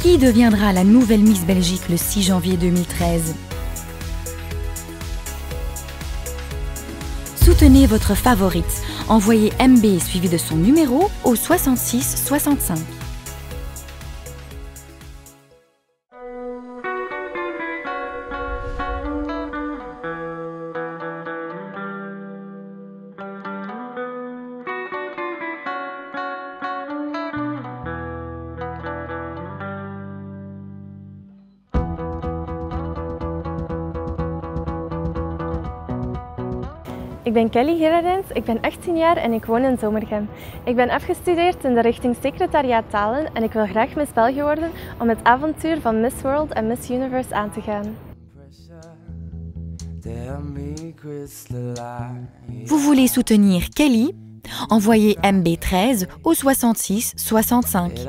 Qui deviendra la nouvelle Miss Belgique le 6 janvier 2013? Soutenez votre favorite. Envoyez MB suivi de son numéro au 66 65. Ik ben Kelly Gerardens, ik ben 18 jaar en ik woon in Zomergem. Ik ben afgestudeerd in de richting secretariaat talen en ik wil graag Miss België worden om het avontuur van Miss World en Miss Universe aan te gaan. Vous voulez soutenir Kelly? Envoyez MB13 au 66 65.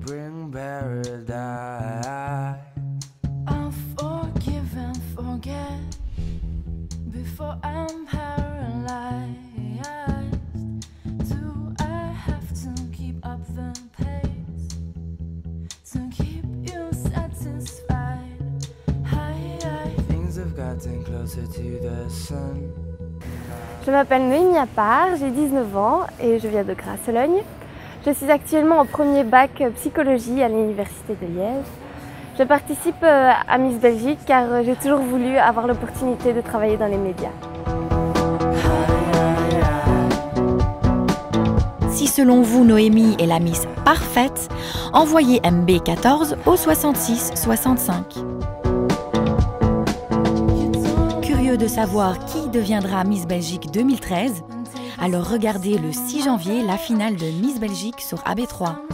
Je m'appelle Noémie Appart, j'ai 19 ans et je viens de Grasse-Logne. Je suis actuellement en premier bac psychologie à l'Université de Liège. Je participe à Miss Belgique car j'ai toujours voulu avoir l'opportunité de travailler dans les médias. Si selon vous Noémie est la Miss parfaite, envoyez MB14 au 66 65. Curieux de savoir qui deviendra Miss Belgique 2013? Alors regardez le 6 janvier la finale de Miss Belgique sur AB3.